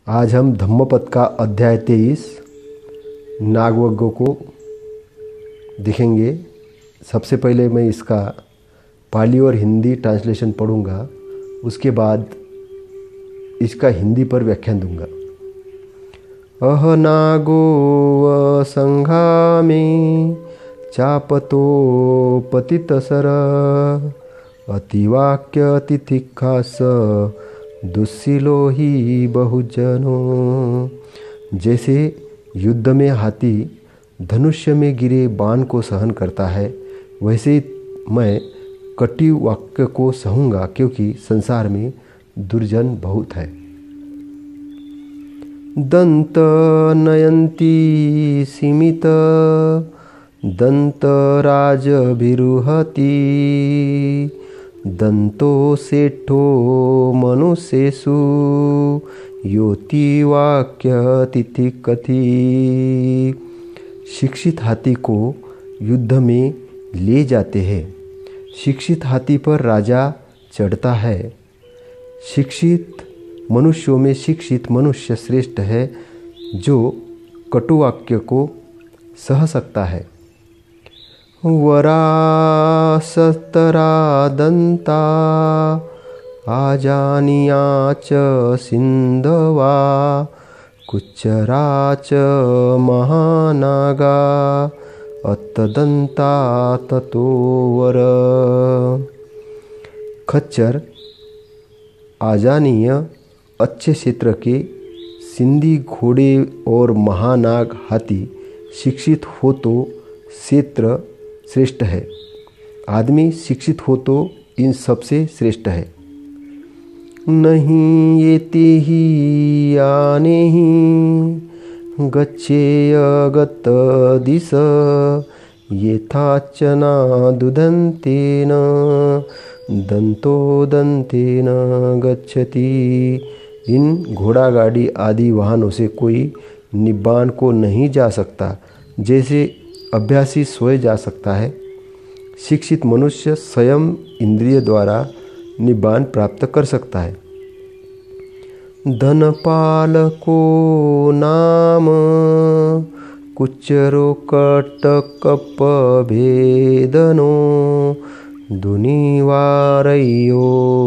आज हम धम्मपद का अध्याय 23 नागवग्गों को देखेंगे। सबसे पहले मैं इसका पाली और हिंदी ट्रांसलेशन पढ़ूंगा, उसके बाद इसका हिंदी पर व्याख्यान दूंगा। अह नागो संघामे चापतो पतितसर अतिवाक्य तिथिखास दुस्सिलो ही बहुजनों। जैसे युद्ध में हाथी धनुष्य में गिरे बाण को सहन करता है, वैसे ही मैं कटु वाक्य को सहूँगा, क्योंकि संसार में दुर्जन बहुत है। दंत नयंती सीमित दंतराज बिरुहति दंतो सेठो मनुष्येषु योति वाक्य तिथि कथि। शिक्षित हाथी को युद्ध में ले जाते हैं। शिक्षित हाथी पर राजा चढ़ता है। शिक्षित मनुष्यों में शिक्षित मनुष्य श्रेष्ठ है, जो कटु वाक्य को सह सकता है। वरा सतरा दंता आजानिया च सिंधवा कुच्चरा च महानागा अतदंता ततोवर। खच्चर आजानीय अच्छे क्षेत्र के, सिंधी घोड़े और महानाग हाथी शिक्षित हो तो क्षेत्र श्रेष्ठ है। आदमी शिक्षित हो तो इन सबसे श्रेष्ठ है। नहीं येते ही आने ही गच्छेय गत दिश येथाचना दुदंतेन दंतो दंतेन गच्छति। इन घोड़ा गाड़ी आदि वाहनों से कोई निब्बान को नहीं जा सकता, जैसे अभ्यासी सोए जा सकता है। शिक्षित मनुष्य स्वयं इंद्रिय द्वारा निब्बान प्राप्त कर सकता है। धनपाल को नाम कुच्चरो कटकप भेदनो दुनिवारयो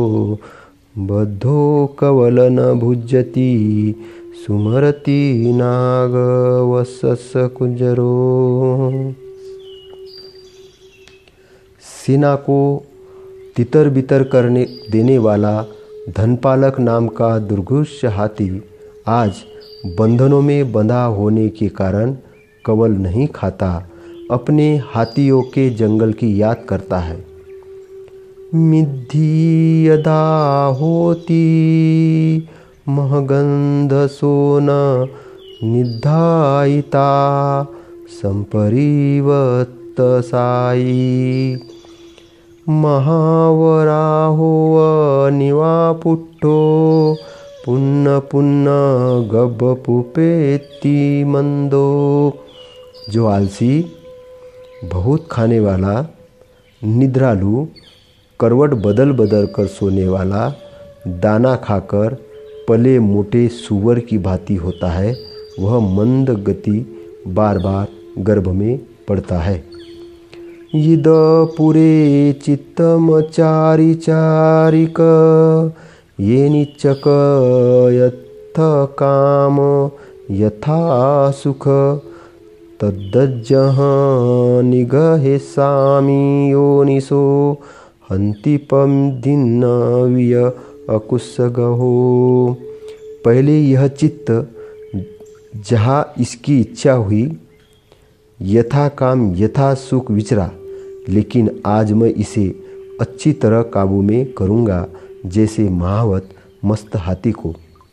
बद्धो कवलन भुज्यति सुमरति नाग वसस कुंजरो। सेना को तितर बितर करने देने वाला धनपालक नाम का दुर्घुष्य हाथी आज बंधनों में बंधा होने के कारण कवल नहीं खाता, अपने हाथियों के जंगल की याद करता है। मिद्धि यदा होती महगंध सोन निधायिता संपरिवत साई महावराहो निवापुट्टो पुन्न पुन्न गब पुपेति मंदो। जो आलसी, बहुत खाने वाला, निद्रालु, करवट बदल बदल कर सोने वाला, दाना खाकर पले मोटे सुअर की भांति होता है, वह मंद गति बार बार गर्भ में पड़ता है। यद पुरे चित्तम चारि चारिक ये निचक यथ काम यथा सुख तद्दज्जह निगहे सामी योनिसो हंतिपम दिन विय अकुशगहो। पहले यह चित्त जहाँ इसकी इच्छा हुई यथा काम यथा सुख विचरा, लेकिन आज मैं इसे अच्छी तरह काबू में करूँगा, जैसे महावत मस्त हाथी को।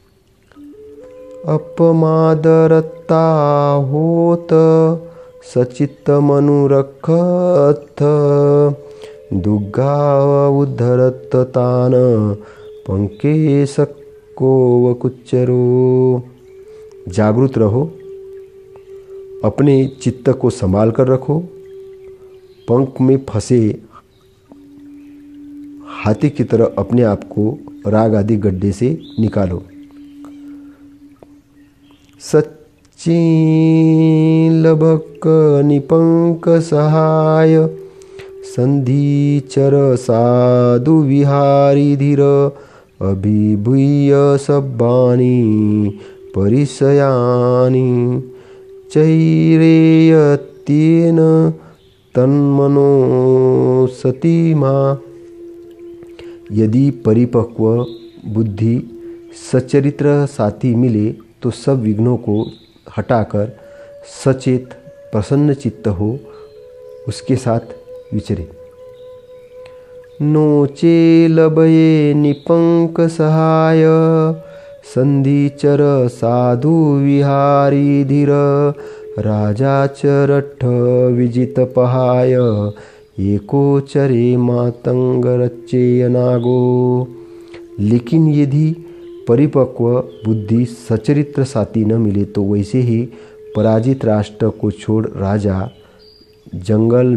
अपमादरता होत सचित्त मनुरखथ दुग्गा उद्धरत तान पंके सक्को वकुच्चरो। जागृत रहो, अपने चित्त को संभाल कर रखो। पंख में फंसे हाथी की तरह अपने आप को राग आदि गड्ढे से निकालो। सच्चीलभक निपंक सहाय संधिचर साधु विहारी धीर अभिभूय सब्बानी परिसयानी चैरेयत्येन तन्मनो सतीमा। यदि परिपक्व बुद्धि सचरित्र साथी मिले तो सब विघ्नों को हटाकर सचेत प्रसन्न चित्त हो उसके साथ विचरे। नोचे लभये निपंक सहाय संधिचर साधु विहारी धीर राजा चरठ विजित पहाय एकोचरे मातंग रच्चेयनागो। लेकिन यदि परिपक्व बुद्धि सचरित्र साथी न मिले तो वैसे ही पराजित राष्ट्र को छोड़ राजा जंगल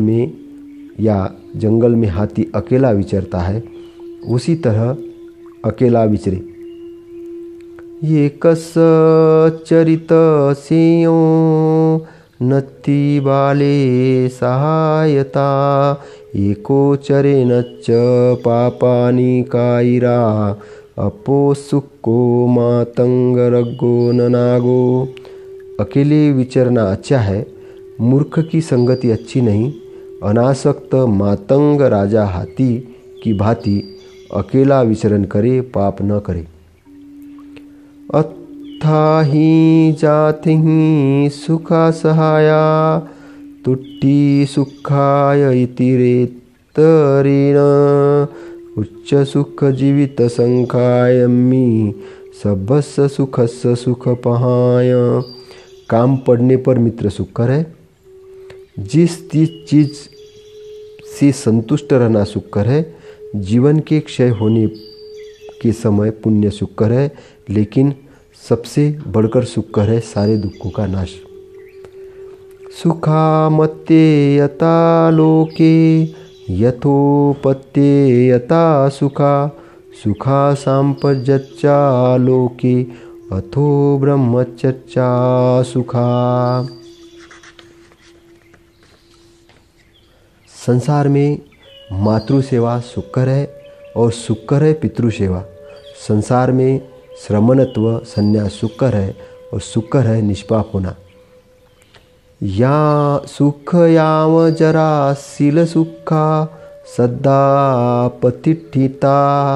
में हाथी अकेला विचरता है, उसी तरह अकेला विचरे। ये कस चरित सिंह नत्थि बाले सहायता एको चरे नच्च पापानि कायिरा अपो सुक्को मातंग रग्गो ननागो। अकेले विचरना अच्छा है, मूर्ख की संगति अच्छी नहीं। अनासक्त मातंग राजा हाथी की भांति अकेला विचरण करे, पाप न करे। अत्थाहि जातिहि सुखा सहाया तुट्टी सुखाय इति रेतरेण उच्च सुख जीवित संखायमी सबस्य सुखस्य सुख पहाय। काम पड़ने पर मित्र सुखकर है, जिस चीज से संतुष्ट रहना सुखकर है। जीवन के क्षय होने के समय पुण्य सुखकर है, लेकिन सबसे बढ़कर सुखकर है सारे दुखों का नाश। सुखामत्ये यथा लोके यथोपत्ये यथा सुखा सुखा सांपजच्चा लोके अथो ब्रह्मचर्चा सुखा। संसार में मातृ सेवा सुखकर है और सुखकर है पितृ सेवा। संसार में श्रमणत्व संन्यास सुखकर है और सुखकर है निष्पाप होना। या सुख याम जरा शील सुखा सद्दा पतिष्ठिता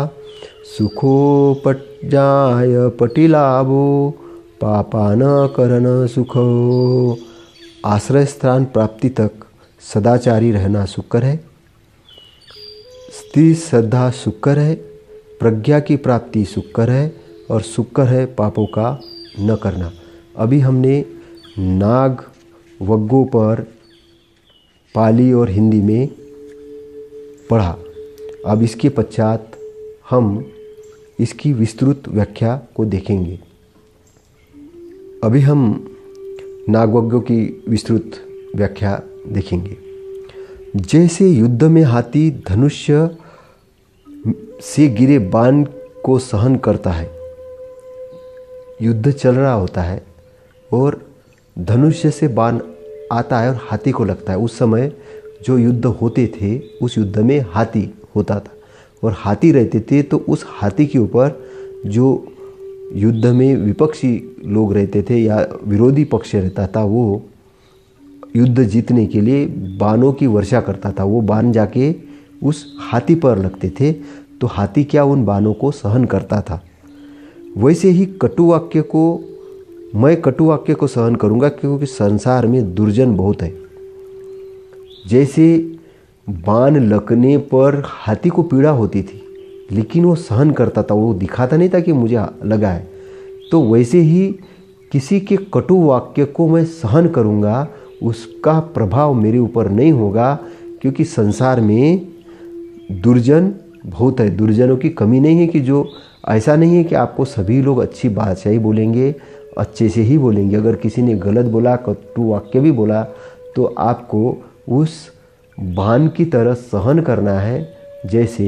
सुखोपजाय पटिलाभो पापान करण सुखो। आश्रय स्थान प्राप्ति तक सदाचारी रहना सुखकर है, स्थिर श्रद्धा सुखकर है, प्रज्ञा की प्राप्ति सुखकर है और सुखकर है पापों का न करना। अभी हमने नाग वग्गों पर पाली और हिंदी में पढ़ा। अब इसके पश्चात हम इसकी विस्तृत व्याख्या को देखेंगे। अभी हम नागवग्गों की विस्तृत व्याख्या देखेंगे। जैसे युद्ध में हाथी धनुष्य से गिरे बाण को सहन करता है, युद्ध चल रहा होता है और धनुष्य से बाण आता है और हाथी को लगता है। उस समय जो युद्ध होते थे उस युद्ध में हाथी होता था और हाथी रहते थे, तो उस हाथी के ऊपर जो युद्ध में विपक्षी लोग रहते थे या विरोधी पक्ष रहता था, वो युद्ध जीतने के लिए बाणों की वर्षा करता था। वो बाण जाके उस हाथी पर लगते थे, तो हाथी क्या उन बाणों को सहन करता था। वैसे ही मैं कटु वाक्य को सहन करूँगा, क्योंकि संसार में दुर्जन बहुत है। जैसे बाण लगने पर हाथी को पीड़ा होती थी, लेकिन वो सहन करता था, वो दिखाता नहीं था कि मुझे लगा है। तो वैसे ही किसी के कटु वाक्य को मैं सहन करूँगा, उसका प्रभाव मेरे ऊपर नहीं होगा, क्योंकि संसार में दुर्जन बहुत है। दुर्जनों की कमी नहीं है, कि जो ऐसा नहीं है कि आपको सभी लोग अच्छी भाषा ही बोलेंगे, अच्छे से ही बोलेंगे। अगर किसी ने गलत बोला, कटु वाक्य भी बोला, तो आपको उस बाण की तरह सहन करना है। जैसे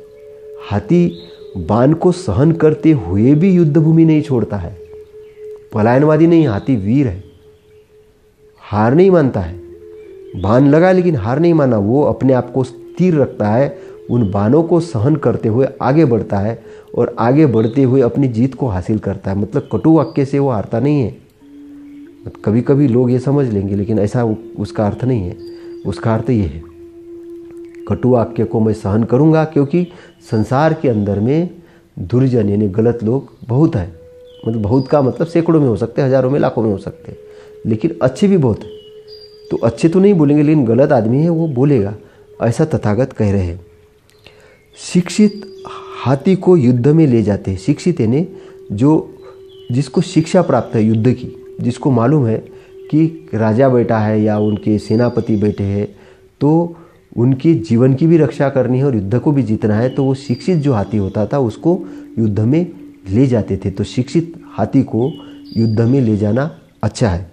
हाथी बाण को सहन करते हुए भी युद्ध भूमि नहीं छोड़ता है, पलायनवादी नहीं, हाथी वीर है, हार नहीं मानता है। बाण लगा लेकिन हार नहीं माना, वो अपने आप को स्थिर रखता है, उन बाणों को सहन करते हुए आगे बढ़ता है और आगे बढ़ते हुए अपनी जीत को हासिल करता है। मतलब कटु वाक्य से वो हारता नहीं है। कभी कभी लोग ये समझ लेंगे, लेकिन ऐसा उसका अर्थ नहीं है। उसका अर्थ ये है, कटु वाक्य को मैं सहन करूँगा क्योंकि संसार के अंदर में दुर्जन यानी गलत लोग बहुत है। मतलब बहुत का मतलब सैकड़ों में हो सकते, हजारों में, लाखों में हो सकते, लेकिन अच्छे भी बहुत है। तो अच्छे तो नहीं बोलेंगे, लेकिन गलत आदमी है वो बोलेगा, ऐसा तथागत कह रहे हैं। शिक्षित हाथी को युद्ध में ले जाते हैं। शिक्षित यानी जिसको शिक्षा प्राप्त है युद्ध की, जिसको मालूम है कि राजा बैठा है या उनके सेनापति बैठे हैं, तो उनके जीवन की भी रक्षा करनी है और युद्ध को भी जीतना है, तो वो शिक्षित जो हाथी होता था उसको युद्ध में ले जाते थे। तो शिक्षित हाथी को युद्ध में ले जाना अच्छा है।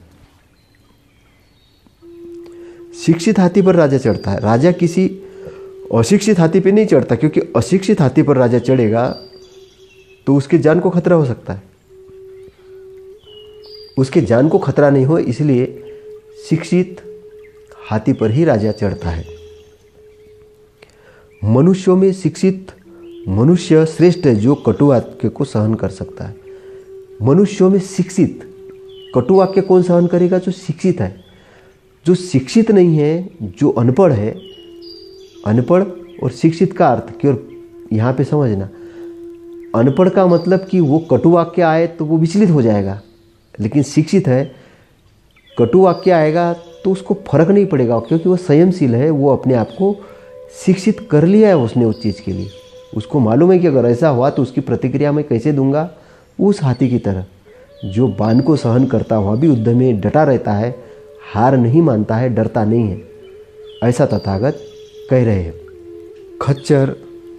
शिक्षित हाथी पर राजा चढ़ता है। राजा किसी अशिक्षित हाथी पे नहीं चढ़ता, क्योंकि अशिक्षित हाथी पर राजा चढ़ेगा तो उसके जान को खतरा हो सकता है। उसके जान को खतरा नहीं हो, इसलिए शिक्षित हाथी पर ही राजा चढ़ता है। मनुष्यों में शिक्षित मनुष्य श्रेष्ठ है जो कटु वाक्य को सहन कर सकता है। मनुष्यों में शिक्षित कटु वाक्य कौन सहन करेगा? जो शिक्षित है। जो शिक्षित नहीं है, जो अनपढ़ है, अनपढ़ और शिक्षित का अर्थ कि, और यहाँ पे समझना, अनपढ़ का मतलब कि वो कटु वाक्य आए तो वो विचलित हो जाएगा, लेकिन शिक्षित है, कटु वाक्य आएगा तो उसको फर्क नहीं पड़ेगा, क्योंकि वो संयमशील है, वो अपने आप को शिक्षित कर लिया है उसने उस चीज़ के लिए। उसको मालूम है कि अगर ऐसा हुआ तो उसकी प्रतिक्रिया मैं कैसे दूंगा। उस हाथी की तरह जो बाण को सहन करता हुआ भी युद्ध में डटा रहता है, हार नहीं मानता है, डरता नहीं है, ऐसा तथागत कह रहे हैं। खच्चर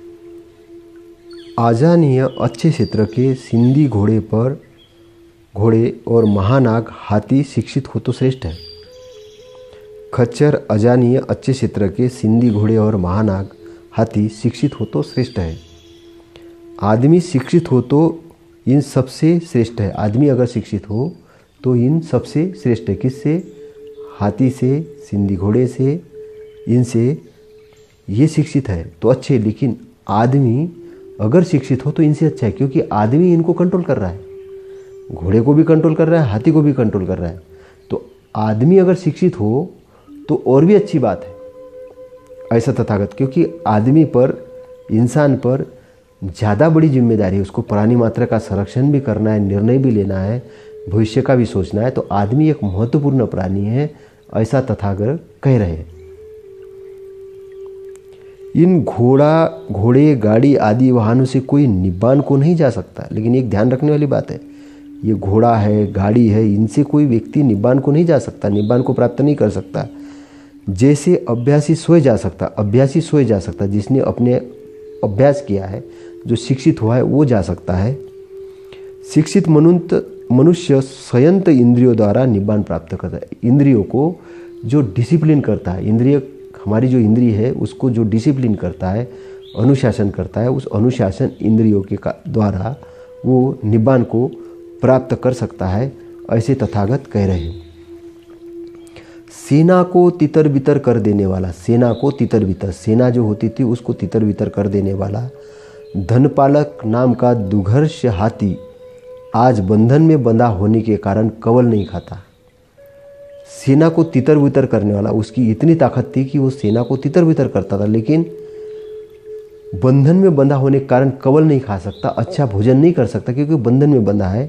आजानीय अच्छे क्षेत्र के सिंधी घोड़े और महानाग हाथी शिक्षित हो तो श्रेष्ठ है। खच्चर अजानीय अच्छे क्षेत्र के सिंधी घोड़े और महानाग हाथी शिक्षित हो तो श्रेष्ठ है। आदमी शिक्षित हो तो इन सबसे श्रेष्ठ है। आदमी अगर शिक्षित हो तो इन सबसे श्रेष्ठ है। किससे? हाथी से, सिंधी घोड़े से, इनसे ये शिक्षित है तो अच्छे। लेकिन आदमी अगर शिक्षित हो तो इनसे अच्छा है, क्योंकि आदमी इनको कंट्रोल कर रहा है, घोड़े को भी कंट्रोल कर रहा है, हाथी को भी कंट्रोल कर रहा है। तो आदमी अगर शिक्षित हो तो और भी अच्छी बात है, ऐसा तथागत। क्योंकि आदमी पर, इंसान पर ज़्यादा बड़ी जिम्मेदारी है, उसको प्राणी मात्र का संरक्षण भी करना है, निर्णय भी लेना है, भविष्य का भी सोचना है। तो आदमी एक महत्वपूर्ण प्राणी है, ऐसा तथागत कह रहे हैं। इन घोड़े, गाड़ी आदि वाहनों से कोई निब्बान को नहीं जा सकता। लेकिन एक ध्यान रखने वाली बात है, ये घोड़ा है, गाड़ी है, इनसे कोई व्यक्ति निब्बान को नहीं जा सकता, निब्बान को प्राप्त नहीं कर सकता। जैसे अभ्यासी सोए जा सकता, जिसने अपने अभ्यास किया है, जो शिक्षित हुआ है वो जा सकता है। शिक्षित मनुष्य संयंत्र इंद्रियों द्वारा निब्बान प्राप्त करता है। इंद्रियों को जो डिसिप्लिन करता है, इंद्रिय, हमारी जो इंद्रिय है उसको जो डिसिप्लिन करता है, अनुशासन करता है, उस अनुशासन इंद्रियों के द्वारा वो निब्बान को प्राप्त कर सकता है, ऐसे तथागत कह रहे हैं। सेना को तितर बितर कर देने वाला, सेना को तितर बितर, सेना जो होती थी उसको तितर बितर कर देने वाला धनपालक नाम का दुघर्ष हाथी आज बंधन में बंधा होने के कारण कवल नहीं खाता। सेना को तितर बितर करने वाला, उसकी इतनी ताकत थी कि वो सेना को तितर बितर करता था, लेकिन बंधन में बंधा होने के कारण कवल नहीं खा सकता, अच्छा भोजन नहीं कर सकता, क्योंकि बंधन में बंधा है।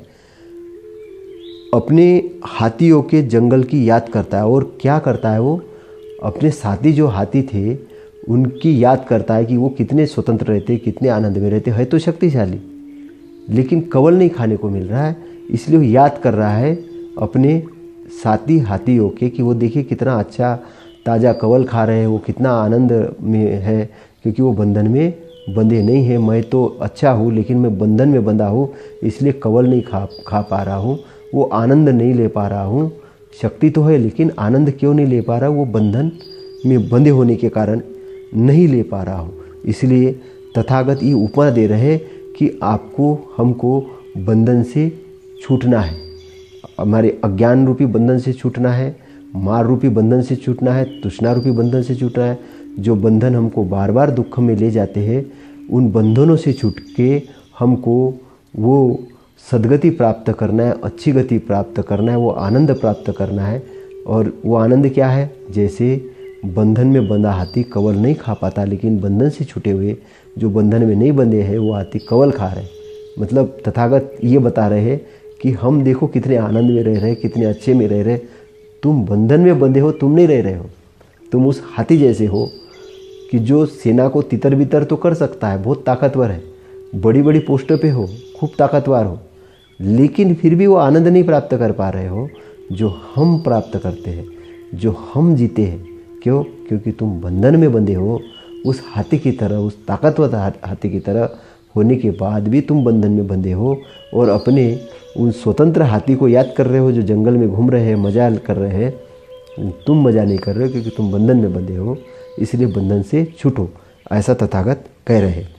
अपने हाथियों के जंगल की याद करता है। और क्या करता है? वो अपने साथी जो हाथी थे उनकी याद करता है कि वो कितने स्वतंत्र रहते, कितने आनंद में रहते, है तो शक्तिशाली, लेकिन कवल नहीं खाने को मिल रहा है, इसलिए वो याद कर रहा है अपने साथी हाथियों के कि वो देखिए कितना अच्छा ताज़ा कवल खा रहे हैं, वो कितना आनंद में है, क्योंकि वो बंधन में बंधे नहीं है। मैं तो अच्छा हूँ लेकिन मैं बंधन में बंधा हूँ, इसलिए कवल नहीं खा पा रहा हूँ, वो आनंद नहीं ले पा रहा हूँ। शक्ति तो है लेकिन आनंद क्यों नहीं ले पा रहा? वो बंधन में बंधे होने के कारण नहीं ले पा रहा हूँ। इसलिए तथागत ये उपमा दे रहे कि आपको, हमको बंधन से छूटना है, हमारे अज्ञान रूपी बंधन से छूटना है, मार रूपी बंधन से छूटना है, तृष्णा रूपी बंधन से छूटना है। जो बंधन हमको बार बार दुख में ले जाते हैं, उन बंधनों से छूट के हमको वो सद्गति प्राप्त करना है, अच्छी गति प्राप्त करना है, वो आनंद प्राप्त करना है। और वो आनंद क्या है? जैसे बंधन में बंधा हाथी कवल नहीं खा पाता, लेकिन बंधन से छूटे हुए जो बंधन में नहीं बंधे हैं वो हाथी कवल खा रहे। मतलब तथागत ये बता रहे हैं कि हम देखो कितने आनंद में रह रहे, कितने अच्छे में रह रहे। तुम बंधन में बंधे हो, तुम नहीं रह रहे हो। तुम उस हाथी जैसे हो कि जो सेना को तितर बितर तो कर सकता है, बहुत ताकतवर है, बड़ी बड़ी पोस्टों पे हो, खूब ताकतवर हो, लेकिन फिर भी वो आनंद नहीं प्राप्त कर पा रहे हो जो हम प्राप्त करते हैं, जो हम जीते हैं। क्यों? क्योंकि तुम बंधन में बंधे हो उस हाथी की तरह, उस ताकतवर हाथी की तरह होने के बाद भी तुम बंधन में बंधे हो और अपने उन स्वतंत्र हाथी को याद कर रहे हो जो जंगल में घूम रहे हैं, मजा कर रहे हैं। तुम मजा नहीं कर रहे हो क्योंकि तुम बंधन में बंधे हो, इसलिए बंधन से छूटो, ऐसा तथागत कह रहे हैं।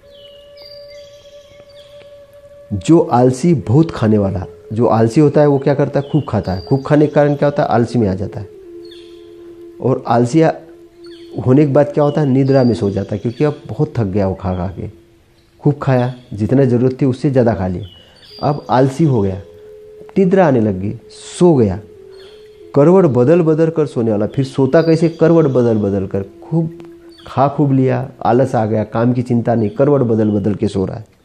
जो आलसी बहुत खाने वाला, जो आलसी होता है वो क्या करता है? खूब खाता है। खूब खाने के कारण क्या होता है? आलसी में आ जाता है। और आलसिया होने के बाद क्या होता है? निद्रा में सो जाता है, क्योंकि अब बहुत थक गया वो खा खा के। खूब खाया, जितना ज़रूरत थी उससे ज़्यादा खा लिया, अब आलसी हो गया, निद्रा आने लग गई, सो गया। करवट बदल बदल कर सोने वाला, फिर सोता कैसे? करवट बदल बदल कर। खूब खा खूब लिया, आलस आ गया, काम की चिंता नहीं, करवट बदल बदल के सो रहा है।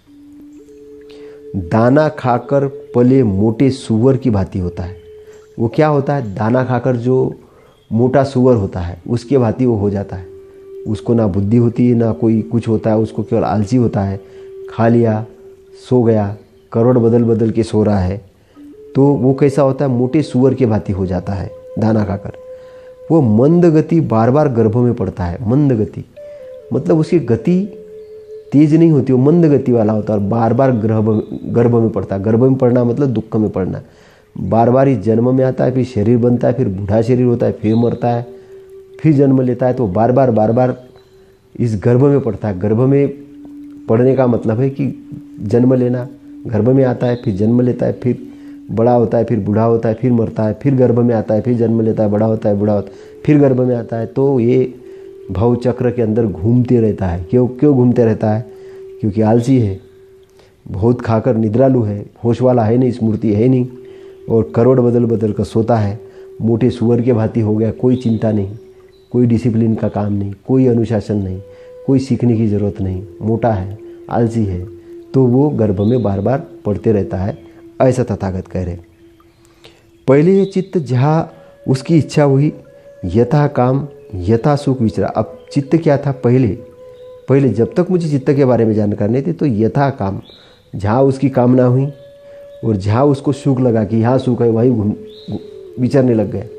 दाना खाकर पले मोटे सूअर की भांति होता है। वो क्या होता है? दाना खाकर जो मोटा सूअर होता है उसके भांति वो हो जाता है। उसको ना बुद्धि होती है, ना कोई कुछ होता है, उसको केवल आलसी होता है। खा लिया, सो गया, करवट बदल बदल के सो रहा है, तो वो कैसा होता है? मोटे सूअर के भांति हो जाता है दाना खाकर। वो मंद गति बार बार गर्भ में पड़ता है। मंद गति मतलब उसकी गति तेज नहीं होती, वो मंद गति वाला होता है और बार बार गर्भ में पड़ता है। गर्भ में पड़ना मतलब दुख में पड़ना। बार बार ही जन्म में आता है, फिर शरीर बनता है, फिर बूढ़ा शरीर होता है, फिर मरता है, फिर जन्म लेता है। तो बार बार इस गर्भ में पड़ता है। गर्भ में पड़ने का मतलब है कि जन्म लेना। गर्भ में आता है, फिर जन्म लेता है, फिर बड़ा होता है, फिर बूढ़ा होता है, फिर मरता है, फिर गर्भ में आता है, फिर जन्म लेता है, बड़ा होता है, बूढ़ा होता है, फिर गर्भ में आता है। तो ये भव चक्र के अंदर घूमते रहता है। क्यों घूमते रहता है? क्योंकि आलसी है, बहुत खाकर निद्रालु है, होश वाला है नहीं, स्मृति है नहीं, और करवट बदल बदल कर सोता है। मोटे सूअर के भांति हो गया, कोई चिंता नहीं, कोई डिसिप्लिन का काम नहीं, कोई अनुशासन नहीं, कोई सीखने की ज़रूरत नहीं, मोटा है, आलसी है, तो वो गर्भ में बार बार पड़ते रहता है, ऐसा तथागत कह रहे। पहले ये चित्त जहाँ उसकी इच्छा हुई, यथा काम यथा सुख विचरा। अब चित्त क्या था? पहले जब तक मुझे चित्त के बारे में जानकारी नहीं थी, तो यथा काम, जहाँ उसकी कामना हुई और जहाँ उसको सुख लगा कि यहाँ सुख है, वहीं विचरने लग गया।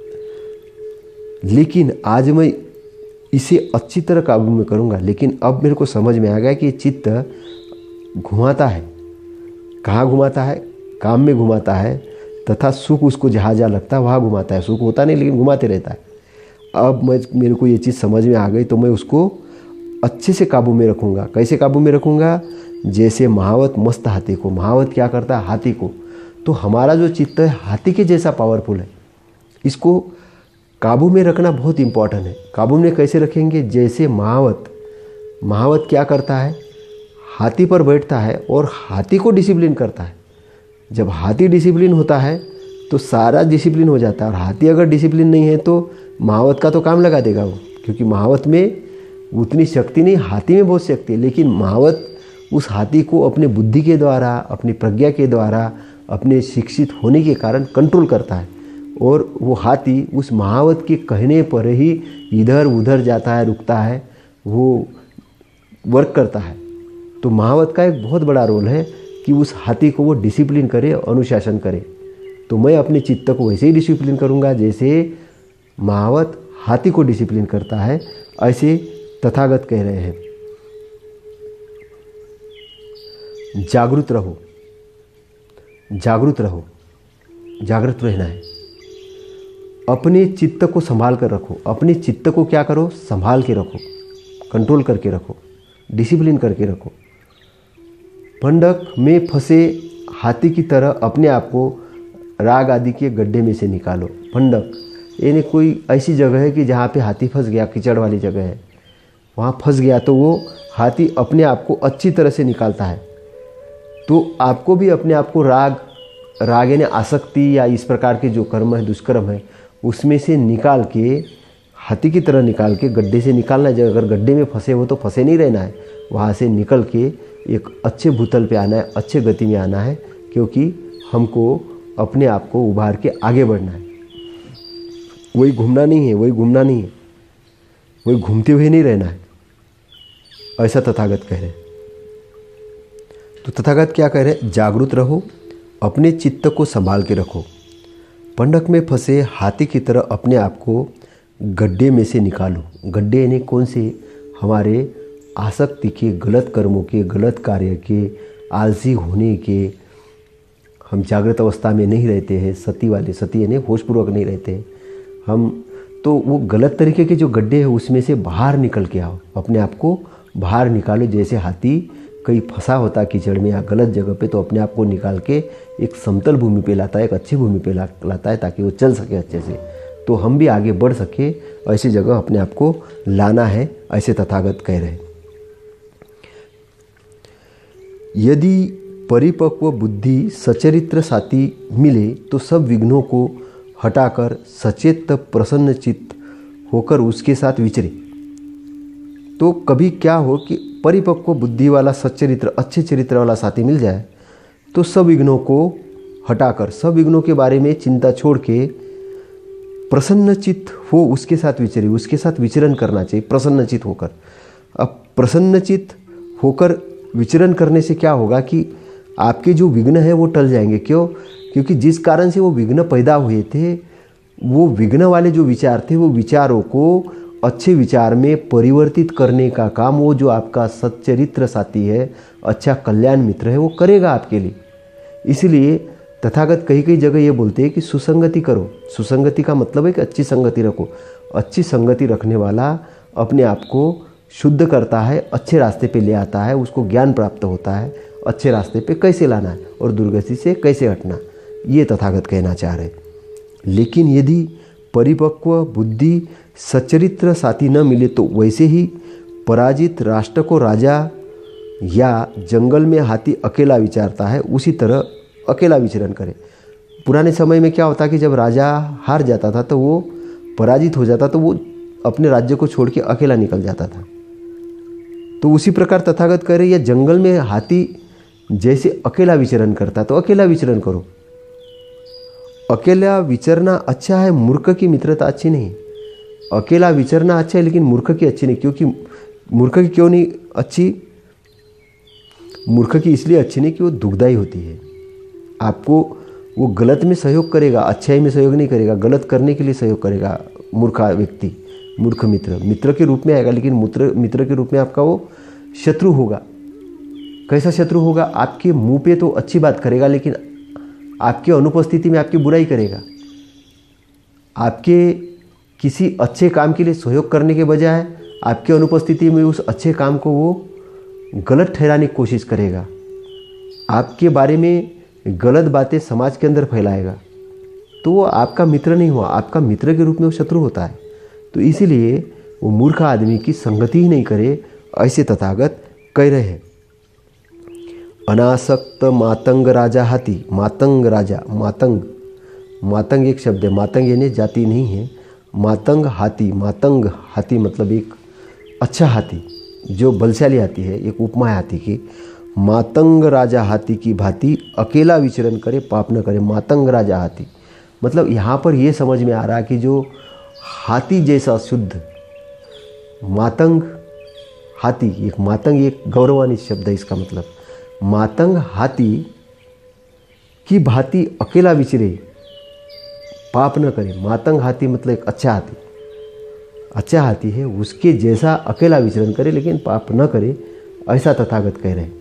लेकिन आज मैं इसे अच्छी तरह काबू में करूँगा। लेकिन अब मेरे को समझ में आ गया कि चित्त घुमाता है। कहाँ घुमाता है? काम में घुमाता है, तथा सुख उसको जहाँ जहाँ लगता है वहाँ घुमाता है। सुख होता नहीं, लेकिन घुमाते रहता है। अब मेरे को ये चीज़ समझ में आ गई, तो मैं उसको अच्छे से काबू में रखूँगा। कैसे काबू में रखूँगा? जैसे महावत मस्त हाथी को। महावत क्या करता है? हाथी को। तो हमारा जो चित्त है हाथी के जैसा पावरफुल है, इसको काबू में रखना बहुत इम्पॉर्टेंट है। काबू में कैसे रखेंगे? जैसे महावत क्या करता है? हाथी पर बैठता है और हाथी को डिसिप्लिन करता है। जब हाथी डिसिप्लिन होता है तो सारा डिसिप्लिन हो जाता है, और हाथी अगर डिसिप्लिन नहीं है तो महावत का तो काम लगा देगा वो, क्योंकि महावत में उतनी शक्ति नहीं, हाथी में बहुत शक्ति है। लेकिन महावत उस हाथी को अपने बुद्धि के द्वारा, अपनी प्रज्ञा के द्वारा, अपने शिक्षित होने के कारण कंट्रोल करता है, और वो हाथी उस महावत के कहने पर ही इधर उधर जाता है, रुकता है, वो वर्क करता है। तो महावत का एक बहुत बड़ा रोल है कि उस हाथी को वो डिसिप्लिन करे, अनुशासन करे। तो मैं अपने चित्त को वैसे ही डिसिप्लिन करूँगा जैसे महावत हाथी को डिसिप्लिन करता है, ऐसे तथागत कह रहे हैं। जागृत रहो, जागृत रहो, जागृत रहना है। अपने चित्त को संभाल कर रखो। अपने चित्त को क्या करो? संभाल के रखो, कंट्रोल करके रखो, डिसिप्लिन करके रखो। पंडक में फंसे हाथी की तरह अपने आप को राग आदि के गड्ढे में से निकालो। पंडक यानी कोई ऐसी जगह है कि जहाँ पे हाथी फंस गया, कीचड़ वाली जगह है, वहाँ फंस गया तो वो हाथी अपने आप को अच्छी तरह से निकालता है। तो आपको भी अपने आप को राग यानी आसक्ति या इस प्रकार के जो कर्म है, दुष्कर्म है, उसमें से निकाल के, हाथी की तरह निकाल के गड्ढे से निकालना है। अगर गड्ढे में फंसे हो तो फंसे नहीं रहना है, वहाँ से निकल के एक अच्छे भूतल पे आना है, अच्छे गति में आना है, क्योंकि हमको अपने आप को उभार के आगे बढ़ना है। वही घूमना नहीं है, वही घूमते हुए नहीं रहना है, ऐसा तथागत कह रहे हैं। तो तथागत क्या कह रहे हैं? जागरूक रहो, अपने चित्त को संभाल के रखो, पंडक में फंसे हाथी की तरह अपने आप को गड्ढे में से निकालो। गड्ढे यानी कौन से? हमारे आसक्ति के, गलत कर्मों के, गलत कार्य के, आलसी होने के। हम जागृत अवस्था में नहीं रहते हैं, सती यानी होशपूर्वक नहीं रहते हैं हम। तो वो गलत तरीके के जो गड्ढे हैं उसमें से बाहर निकल के आओ, अपने आप को बाहर निकालो। जैसे हाथी कहीं फंसा होता है कीचड़ में या गलत जगह पे, तो अपने आप को निकाल के एक समतल भूमि पे लाता है, एक अच्छी भूमि पे लाता है, ताकि वो चल सके अच्छे से। तो हम भी आगे बढ़ सके, ऐसी जगह अपने आप को लाना है, ऐसे तथागत कह रहे हैं। यदि परिपक्व बुद्धि सचरित्र साथी मिले तो सब विघ्नों को हटाकर सचेत प्रसन्नचित्त होकर उसके साथ विचरे। तो कभी क्या हो कि परिपक्व बुद्धि वाला सच्चरित्र, अच्छे चरित्र वाला साथी मिल जाए तो सब विघ्नों को हटाकर, सब विघ्नों के बारे में चिंता छोड़ के प्रसन्नचित्त हो उसके साथ विचरे, उसके साथ विचरण करना चाहिए प्रसन्नचित्त होकर। अब प्रसन्नचित्त होकर विचरण करने से क्या होगा कि आपके जो विघ्न है वो टल जाएंगे। क्यों? क्योंकि जिस कारण से वो विघ्न पैदा हुए थे, वो विघ्न वाले जो विचार थे, वो विचारों को अच्छे विचार में परिवर्तित करने का काम वो जो आपका सच्चरित्र साथी है, अच्छा कल्याण मित्र है, वो करेगा आपके लिए। इसलिए तथागत कई जगह ये बोलते हैं कि सुसंगति करो। सुसंगति का मतलब है कि अच्छी संगति रखो। अच्छी संगति रखने वाला अपने आप को शुद्ध करता है, अच्छे रास्ते पे ले आता है, उसको ज्ञान प्राप्त होता है, अच्छे रास्ते पे कैसे लाना है और दुर्गति से कैसे हटना, ये तथागत कहना चाह रहे। लेकिन यदि परिपक्व बुद्धि सच्चरित्र साथी न मिले तो वैसे ही पराजित राष्ट्र को राजा या जंगल में हाथी अकेला विचारता है, उसी तरह अकेला विचरण करे। पुराने समय में क्या होता कि जब राजा हार जाता था तो वो पराजित हो जाता, तो वो अपने राज्य को छोड़ के अकेला निकल जाता था। तो उसी प्रकार तथागत कह रहे, या जंगल में हाथी जैसे अकेला विचरण करता तो अकेला विचरण करो। अकेला विचरना अच्छा है, मूर्ख की मित्रता अच्छी नहीं। अकेला विचरना अच्छा है लेकिन मूर्ख की अच्छी नहीं। क्योंकि मूर्ख की क्यों नहीं अच्छी? मूर्ख की इसलिए अच्छी नहीं कि वो दुखदाई होती है। आपको वो गलत में सहयोग करेगा, अच्छाई में सहयोग नहीं करेगा, गलत करने के लिए सहयोग करेगा। मूर्ख व्यक्ति, मूर्ख मित्र के रूप में आएगा, लेकिन मित्र के रूप में आपका वो शत्रु होगा। कैसा शत्रु होगा? आपके मुंह पे तो अच्छी बात करेगा लेकिन आपकी अनुपस्थिति में आपकी बुराई करेगा। आपके किसी अच्छे काम के लिए सहयोग करने के बजाय आपकी अनुपस्थिति में उस अच्छे काम को वो गलत ठहराने की कोशिश करेगा। आपके बारे में गलत बातें समाज के अंदर फैलाएगा। तो वो आपका मित्र नहीं हुआ, आपका मित्र के रूप में वो शत्रु होता है। तो इसीलिए वो मूर्ख आदमी की संगति ही नहीं करे, ऐसे तथागत कह रहे हैं। अनासक्त मातंग राजा हाथी। मातंग राजा, मातंग एक शब्द है। मातंग यानी जाति नहीं है। मातंग हाथी मतलब एक अच्छा हाथी, जो बलशाली हाथी है, एक उपमा है हाथी की। मातंग राजा हाथी की भांति अकेला विचरण करे, पाप न करे। मातंग राजा हाथी मतलब यहाँ पर ये समझ में आ रहा है कि जो हाथी जैसा शुद्ध, मातंग हाथी, एक मातंग एक गौरवान्वित शब्द है। इसका मतलब मातंग हाथी की भांति अकेला विचरे, पाप न करे। मातंग हाथी मतलब एक अच्छा हाथी है, उसके जैसा अकेला विचरण करे लेकिन पाप न करे, ऐसा तथागत कह रहे हैं।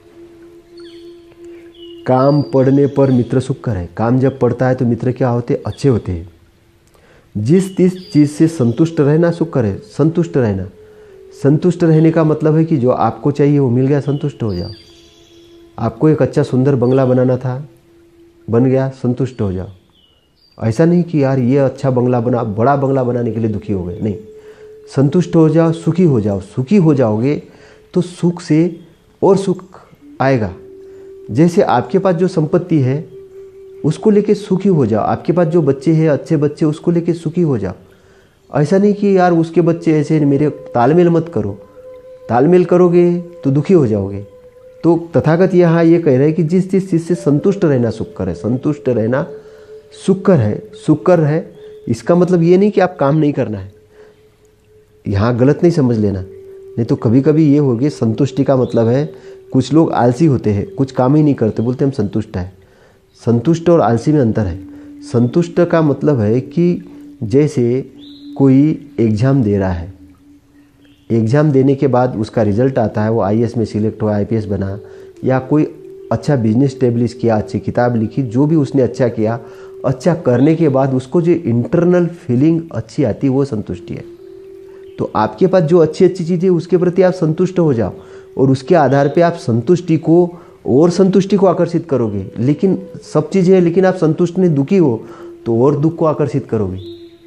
काम पड़ने पर मित्र सुखकर है। काम जब पड़ता है तो मित्र क्या होते? अच्छे होते हैं। जिस चीज़ से संतुष्ट रहना सुखकर है। संतुष्ट रहना, संतुष्ट रहने का मतलब है कि जो आपको चाहिए वो मिल गया, संतुष्ट हो जाओ। आपको एक अच्छा सुंदर बंगला बनाना था, बन गया, संतुष्ट हो जाओ। ऐसा नहीं कि यार ये अच्छा बंगला बना, बड़ा बंगला बनाने के लिए दुखी हो गए, नहीं। संतुष्ट हो जाओ, सुखी हो जाओ। सुखी हो जाओगे तो सुख से और सुख आएगा। जैसे आपके पास जो संपत्ति है उसको लेके सुखी हो जाओ, आपके पास जो बच्चे हैं अच्छे बच्चे, उसको लेके सुखी हो जाओ। ऐसा नहीं कि यार उसके बच्चे ऐसे, मेरे तालमेल मत करो। तालमेल करोगे तो दुखी हो जाओगे। तो तथागत यहाँ ये कह रहे हैं कि जिस जिस चीज़ से संतुष्ट रहना सुखकर है, संतुष्ट रहना सुखकर है, सुखकर है। इसका मतलब ये नहीं कि आप काम नहीं करना है, यहाँ गलत नहीं समझ लेना। नहीं तो कभी कभी ये हो गया, संतुष्टि का मतलब है, कुछ लोग आलसी होते हैं, कुछ काम ही नहीं करते, बोलते हम संतुष्ट हैं। संतुष्ट और आलसी में अंतर है। संतुष्ट का मतलब है कि जैसे कोई एग्ज़ाम दे रहा है, एग्ज़ाम देने के बाद उसका रिज़ल्ट आता है, वो आईएएस में सिलेक्ट हुआ, आईपीएस बना, या कोई अच्छा बिजनेस स्टेब्लिश किया, अच्छी किताब लिखी, जो भी उसने अच्छा किया, अच्छा करने के बाद उसको जो इंटरनल फीलिंग अच्छी आती है वो संतुष्टि है। तो आपके पास जो अच्छी अच्छी चीज़ें उसके प्रति आप संतुष्ट हो जाओ और उसके आधार पे आप संतुष्टि को आकर्षित करोगे। लेकिन सब चीज़ें हैं, लेकिन आप संतुष्ट नहीं, दुखी हो तो और दुख को आकर्षित करोगे।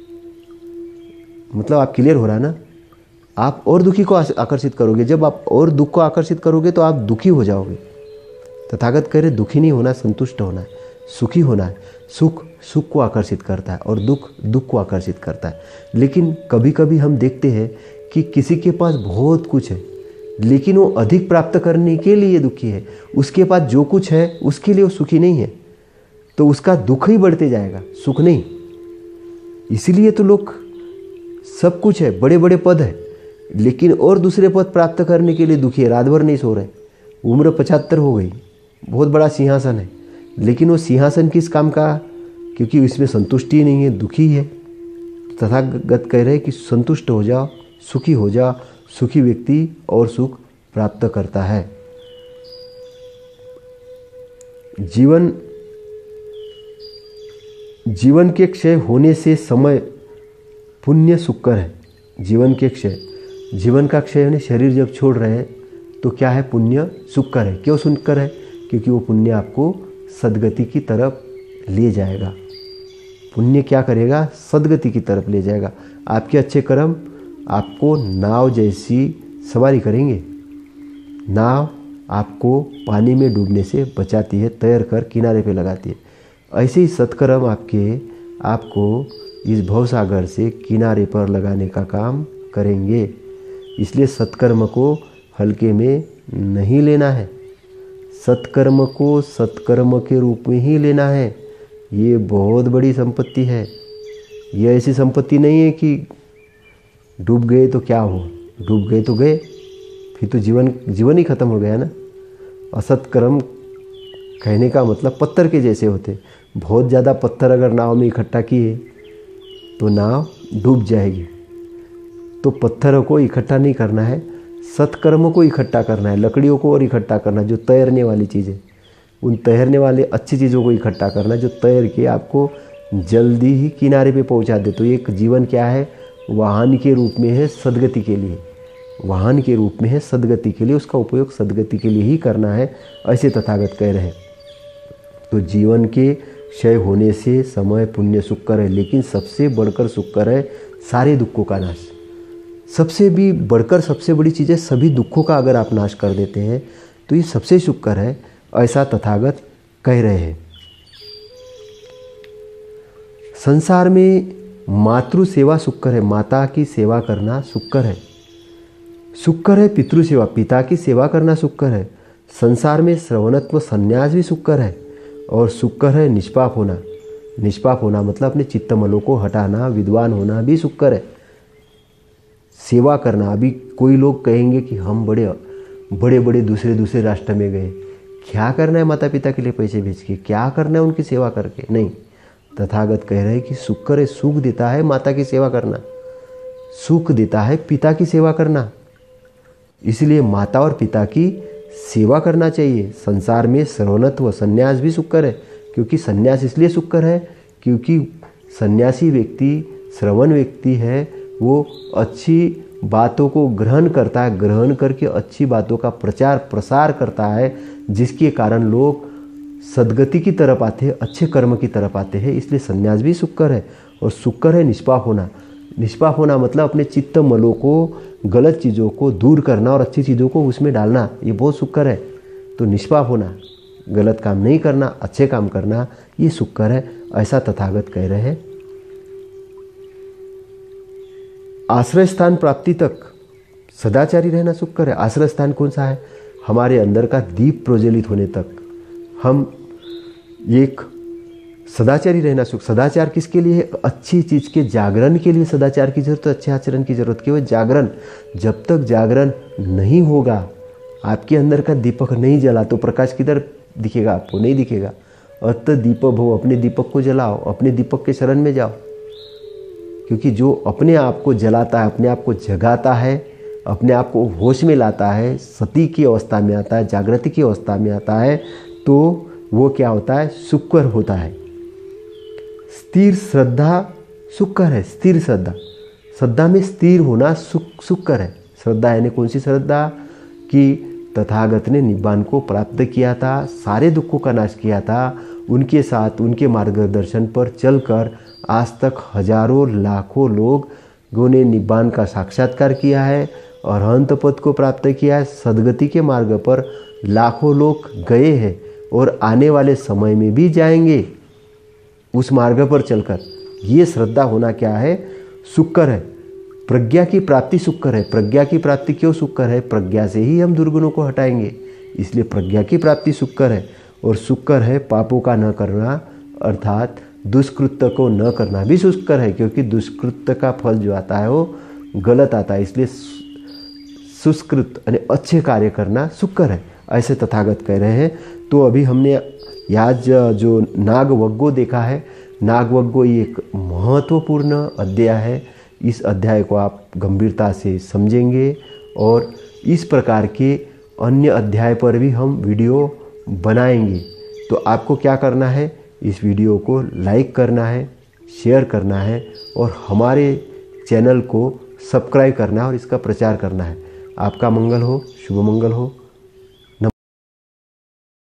मतलब आप क्लियर हो रहा है ना? आप और दुखी को आकर्षित करोगे। जब आप और दुख को आकर्षित करोगे तो आप दुखी हो जाओगे। तथागत कह रहे दुखी नहीं होना, संतुष्ट होना है, सुखी होना है। सुख सुख को आकर्षित करता है और दुख दुख को आकर्षित करता है। लेकिन कभी कभी हम देखते हैं कि किसी के पास बहुत कुछ है लेकिन वो अधिक प्राप्त करने के लिए दुखी है। उसके पास जो कुछ है उसके लिए वो सुखी नहीं है, तो उसका दुख ही बढ़ते जाएगा, सुख नहीं। इसीलिए तो लोग, सब कुछ है, बड़े बड़े पद है, लेकिन और दूसरे पद प्राप्त करने के लिए दुखी है, रात भर नहीं सो रहे। उम्र 75 हो गई, बहुत बड़ा सिंहासन है, लेकिन वो सिंहासन किस काम का? क्योंकि इसमें संतुष्टि नहीं है, दुखी है। तथागत कह रहे हैं कि संतुष्ट हो जाओ, सुखी हो जाओ। सुखी व्यक्ति और सुख प्राप्त करता है। जीवन के क्षय होने से समय पुण्य सुखकर है। जीवन के क्षय, जीवन का क्षय यानी शरीर जब छोड़ रहे हैं तो क्या है? पुण्य सुखकर है। क्यों सुखकर है? क्योंकि वो पुण्य आपको सद्गति की तरफ ले जाएगा। पुण्य क्या करेगा? सद्गति की तरफ ले जाएगा। आपके अच्छे कर्म आपको नाव जैसी सवारी करेंगे। नाव आपको पानी में डूबने से बचाती है, तैर कर किनारे पे लगाती है। ऐसे ही सत्कर्म आपको इस भवसागर से किनारे पर लगाने का काम करेंगे। इसलिए सत्कर्म को हल्के में नहीं लेना है, सत्कर्म को सत्कर्म के रूप में ही लेना है। ये बहुत बड़ी संपत्ति है। ये ऐसी संपत्ति नहीं है कि डूब गए तो क्या हो, डूब गए तो गए, फिर तो जीवन ही खत्म हो गया ना। असत्कर्म कहने का मतलब पत्थर के जैसे होते। बहुत ज़्यादा पत्थर अगर नाव में इकट्ठा किए तो नाव डूब जाएगी। तो पत्थरों को इकट्ठा नहीं करना है, सत्कर्म को इकट्ठा करना है। लकड़ियों को और इकट्ठा करना, जो तैरने वाली चीज़ें, उन तैरने वाले अच्छी चीज़ों को इकट्ठा करना, जो तैर के आपको जल्दी ही किनारे पे पहुंचा दे। तो एक जीवन क्या है? वाहन के रूप में है सद्गति के लिए, वाहन के रूप में है सद्गति के लिए, उसका उपयोग सद्गति के लिए ही करना है, ऐसे तथागत कह रहे हैं। तो जीवन के क्षय होने से समय पुण्य सुखकर है, लेकिन सबसे बढ़कर सुखकर है सारे दुखों का नाश। सबसे भी बढ़कर सबसे बड़ी चीज़ है, सभी दुखों का अगर आप नाश कर देते हैं तो ये सबसे सुखकर है, ऐसा तथागत कह रहे हैं। संसार में मातृ सेवा सुखकर है, माता की सेवा करना सुखकर है। सुखकर है पितृ सेवा, पिता की सेवा करना सुखकर है। संसार में श्रवणत्व संन्यास भी सुखकर है। और सुखकर है निष्पाप होना। निष्पाप होना मतलब अपने चित्तमलों को हटाना, विद्वान होना भी सुखकर है। सेवा करना, अभी कोई लोग कहेंगे कि हम बड़े बड़े दूसरे राष्ट्र में गए, क्या करना है माता पिता के लिए पैसे भेज के, क्या करना है उनकी सेवा करके? नहीं, तथागत कह रहे हैं कि सुखकर है, सुख देता है माता की सेवा करना, सुख देता है पिता की सेवा करना। इसलिए माता और पिता की सेवा करना चाहिए। संसार में श्रवणत्व संन्यास भी सुखकर है, क्योंकि संन्यास इसलिए सुखकर है क्योंकि सन्यासी व्यक्ति, श्रवण व्यक्ति है, वो अच्छी बातों को ग्रहण करता है, ग्रहण करके अच्छी बातों का प्रचार प्रसार करता है, जिसके कारण लोग सद्गति की तरफ आते हैं, अच्छे कर्म की तरफ आते हैं। इसलिए संन्यास भी शुक्र है। और शुक्र है निष्पाप होना। निष्पाप होना मतलब अपने चित्त मलों को, गलत चीज़ों को दूर करना और अच्छी चीज़ों को उसमें डालना, ये बहुत शुक्र है। तो निष्पाप होना, गलत काम नहीं करना, अच्छे काम करना, ये शुक्र है, ऐसा तथागत कह रहे हैं। आश्रय स्थान प्राप्ति तक सदाचारी रहना शुक्र है। आश्रय स्थान कौन सा है? हमारे अंदर का दीप प्रज्वलित होने तक हम एक सदाचारी रहना सुख। सदाचार किसके लिए है? अच्छी चीज़ के जागरण के लिए सदाचार की जरूरत है, अच्छे आचरण की जरूरत। केवल जागरण, जब तक जागरण नहीं होगा, आपके अंदर का दीपक नहीं जला तो प्रकाश किधर दिखेगा? आपको नहीं दिखेगा। अत दीपक भव, अपने दीपक को जलाओ, अपने दीपक के शरण में जाओ। क्योंकि जो अपने आप को जलाता है, अपने आप को जगाता है, अपने आप को होश में लाता है, सती की अवस्था में आता है, जागृति की अवस्था में आता है, तो वो क्या होता है? शुक्र होता है। स्थिर श्रद्धा शुक्र है। स्थिर श्रद्धा, श्रद्धा में स्थिर होना शुक्र है। श्रद्धा यानी कौन सी श्रद्धा? कि तथागत ने निब्बान को प्राप्त किया था, सारे दुखों का नाश किया था, उनके साथ उनके मार्गदर्शन पर चलकर आज तक हजारों लाखों लोगों ने निब्बान का साक्षात्कार किया है और अनंत पद को प्राप्त किया है। सद्गति के मार्ग पर लाखों लोग गए हैं और आने वाले समय में भी जाएंगे उस मार्ग पर चलकर। ये श्रद्धा होना क्या है? शुक्र है। प्रज्ञा की प्राप्ति शुक्र है। प्रज्ञा की प्राप्ति क्यों शुक्र है? प्रज्ञा से ही हम दुर्गुणों को हटाएंगे, इसलिए प्रज्ञा की प्राप्ति शुक्र है। और शुक्र है पापों का न करना, अर्थात दुष्कृत्य को न करना भी शुक्र है, क्योंकि दुष्कृत्य का फल जो आता है वो गलत आता है। इसलिए सुष्कृत यानी अच्छे कार्य करना शुक्र है, ऐसे तथागत कह रहे हैं। तो अभी हमने आज जो नागवग्गो देखा है, नागवग्गो ये एक महत्वपूर्ण अध्याय है। इस अध्याय को आप गंभीरता से समझेंगे और इस प्रकार के अन्य अध्याय पर भी हम वीडियो बनाएंगे। तो आपको क्या करना है? इस वीडियो को लाइक करना है, शेयर करना है और हमारे चैनल को सब्सक्राइब करना है और इसका प्रचार करना है। आपका मंगल हो, शुभ मंगल हो।